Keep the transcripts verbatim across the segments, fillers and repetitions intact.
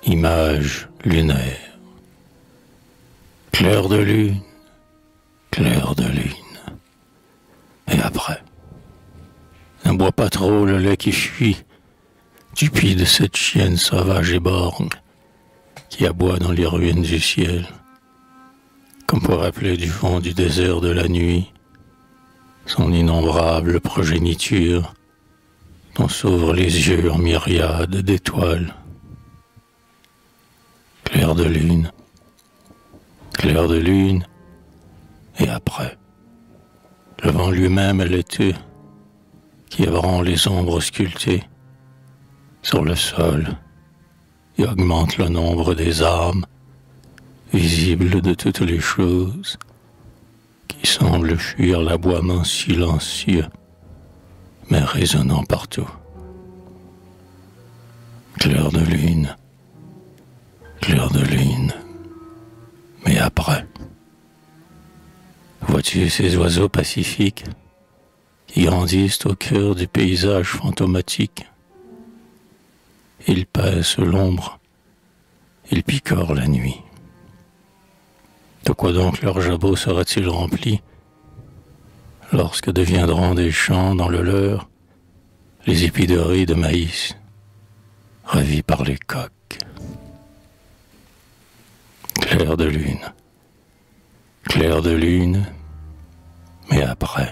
Image lunaire. Clair de lune, clair de lune. Et après, ne bois pas trop le lait qui fuit du pied de cette chienne sauvage et borgne qui aboie dans les ruines du ciel, comme pour appeler du fond du désert de la nuit son innombrable progéniture dont s'ouvrent les yeux en myriades d'étoiles. Clair de lune, clair de lune, et après, le vent lui-même est laiteux, qui ébranle les ombres sculptées sur le sol et augmente le nombre des âmes visibles de toutes les choses qui semblent fuir l'aboiement silencieux mais résonnant partout. Clair de lune, clair de lune, mais après, vois-tu ces oiseaux pacifiques qui grandissent au cœur du paysage fantomatique? Ils paissent l'ombre, ils picorent la nuit. De quoi donc leur jabot sera-t-il rempli lorsque deviendront des champs dans le leur les épis de riz de maïs ravis par les coqs? Clair de lune, clair de lune, mais après,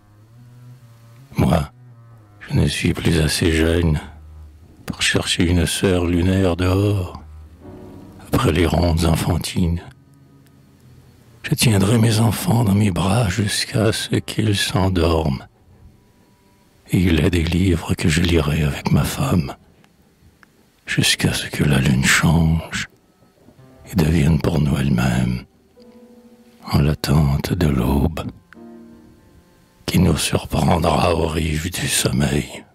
moi, je ne suis plus assez jeune pour chercher une sœur lunaire dehors, après les rondes enfantines. Je tiendrai mes enfants dans mes bras jusqu'à ce qu'ils s'endorment, et il est des livres que je lirai avec ma femme, jusqu'à ce que la lune change et devienne pour nous elle-même, en l'attente de l'aube, qui nous surprendra aux rives du sommeil.